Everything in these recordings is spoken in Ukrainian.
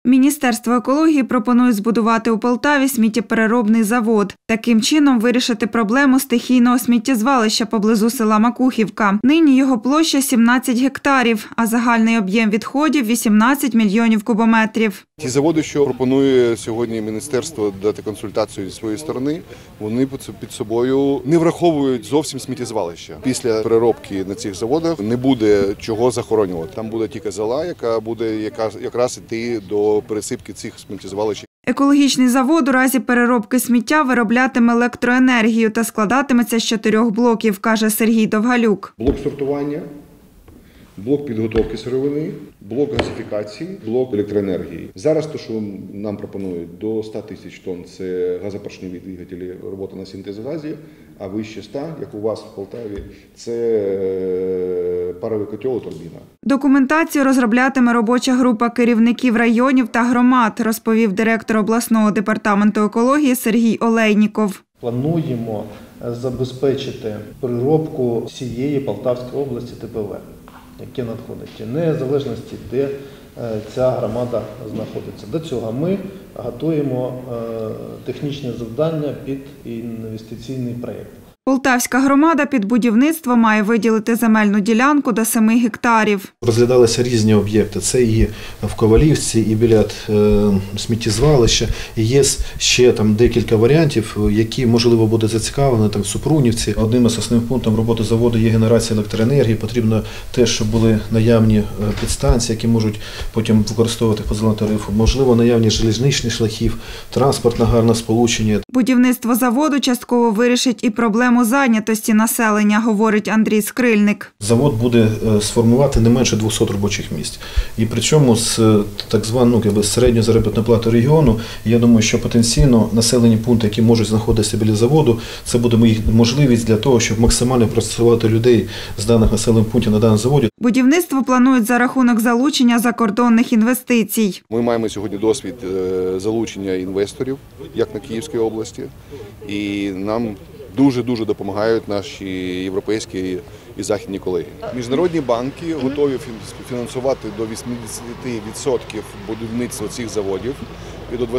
Міністерство екології пропонує збудувати у Полтаві сміттєпереробний завод. Таким чином вирішити проблему стихійного сміттєзвалища поблизу села Макухівка. Нині його площа 17 гектарів, а загальний об'єм відходів – 18 мільйонів кубометрів. Ті заводи, що пропонує сьогодні міністерство дати консультацію зі своєї сторони, вони під собою не враховують зовсім сміттєзвалища. Після переробки на цих заводах не буде чого захоронювати. Там буде тільки зола, яка буде якраз йти до пересипки цих сміттєзвалищ. Екологічний завод у разі переробки сміття вироблятиме електроенергію та складатиметься з 4 блоків, каже Сергій Довгалюк. Блок сортування, блок підготовки сировини, блок газифікації, блок електроенергії. Зараз те, що нам пропонують, до 100 тисяч тонн – це газопоршневі двигателі, робота на синтез газів, а вище 100, як у вас в Полтаві, це паровий котел і турбіна. Документацію розроблятиме робоча група керівників районів та громад, розповів директор обласного департаменту екології Сергій Олейніков. Плануємо забезпечити переробку всієї Полтавської області ТПВ, яке надходить, незалежності, де ця громада знаходиться. До цього ми готуємо технічне завдання під інвестиційний проєкт. Полтавська громада під будівництво має виділити земельну ділянку до 7 гектарів. Розглядалися різні об'єкти. Це і в Ковалівці, і біля сміттєзвалища. І є ще там декілька варіантів, які, можливо, буде зацікавлені там в Супрунівці. Одним із основних пунктів роботи заводу є генерація електроенергії. Потрібно те, щоб були наявні підстанції, які можуть потім використовувати по зеленому тарифу. Можливо, наявність залізничних шляхів, транспортне гарне сполучення. Будівництво заводу частково вирішить і проблему зайнятості населення, говорить Андрій Скрильник. Завод буде сформувати не менше 200 робочих місць. І причому з так званої середньої заробітної плати регіону, я думаю, що потенційно населені пункти, які можуть знаходитися біля заводу, це буде можливість для того, щоб максимально працювати людей з даних населених пунктів на даному заводі. Будівництво планують за рахунок залучення закордонних інвестицій. Ми маємо сьогодні досвід залучення інвесторів, як на Київській області, і нам дуже допомагають наші європейські і західні колеги. Міжнародні банки готові фінансувати до 80% будівництва цих заводів і до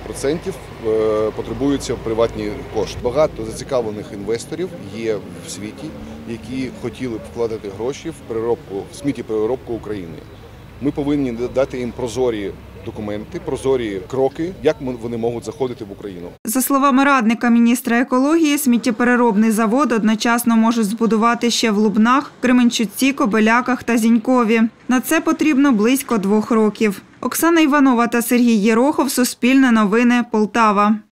20% потребуються приватні кошти. Багато зацікавлених інвесторів є в світі, які хотіли б вкладати гроші в сміттєпереробку України. Ми повинні дати їм прозорі документи, прозорі кроки, як вони можуть заходити в Україну. За словами радника міністра екології, сміттєпереробний завод одночасно можуть збудувати ще в Лубнах, Кременчуці, Кобиляках та Зінькові. На це потрібно близько 2 років. Оксана Іванова та Сергій Єрохов, Суспільне новини, Полтава.